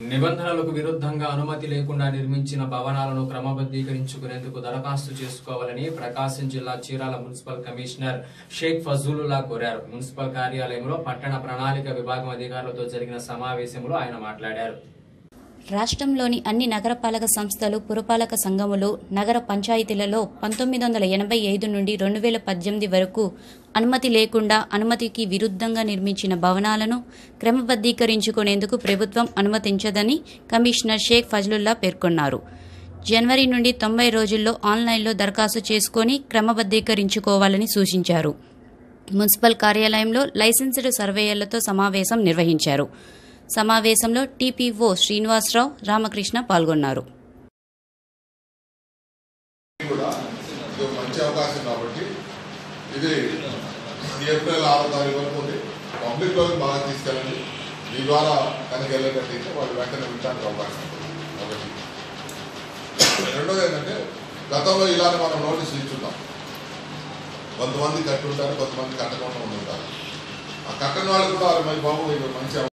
నిబంధనలకు విరుద్ధంగా అనుమతి లేకుండా నిర్మించిన భవనాలను క్రమబద్ధీకరించుకునేందుకు దరఖాస్తు చేసుకోవాలని ప్రకాశం జిల్లా చీరాల మున్సిపల్ కమిషనర్ షేక్ ఫజలుల్లా కోరారు. మున్సిపల్ కార్యాలయంలో పట్టణ ప్రణాళిక విభాగం అధికారులతో జరిగిన సమావేశంలో ఆయన మాట్లాడారు. రాష్ట్రంలోని అన్ని నగరపాలక సంస్థలు, పురపాలక సంఘములు, నగర పంచాయతీలలో 1985 నుండి 2018 వరకు అనుమతి లేకుండా, అనుమతికి విరుద్ధంగా నిర్మించిన భవనాలను క్రమబద్ధీకరించుకునేందుకు ప్రభుత్వం అనుమతించదని కమిషనర్ షేక్ ఫజలుల్లా పేర్కొన్నారు. జనవరి నుండి 90 రోజుల్లో ఆన్లైన్లో దరఖాస్తు చేసుకుని క్రమబద్ధీకరించుకోవాలని సూచించారు. మున్సిపల్ కార్యాలయంలో లైసెన్స్డ్ సర్వేయర్లతో సమావేశం నిర్వహించారు. సమావేశంలో టీపీఓ శ్రీనివాసరావు, రామకృష్ణ పాల్గొన్నారు. మంచి అవకాశం కాబట్టి ఇది ఏప్రిల్ 6వ తారీఖు వరకు ఉంది. పబ్లిక్ లోకి బాగా తీసుకెళ్ళండి. ఈ ద్వారా కనుక వెళ్ళేటట్టయితే వాళ్ళు వెంటనే వినడానికి అవకాశం ఉంటుంది. ఒకటి. రెండోది ఏంటంటే, గతంలో ఇలానే మనం నోటీసులు ఇచ్చుంటాం. కొంతమంది కట్టి ఉంటారు, కొంతమంది కట్టకుండా ఉంటారు. ఆ కట్టని వాళ్ళు కూడా మరి బాబు మంచి